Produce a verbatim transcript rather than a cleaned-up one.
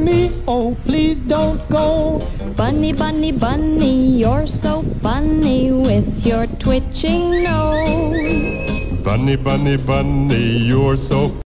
me, oh please don't go. Bunny, bunny, bunny, you're so funny with your twitching nose. Bunny, bunny, bunny, you're so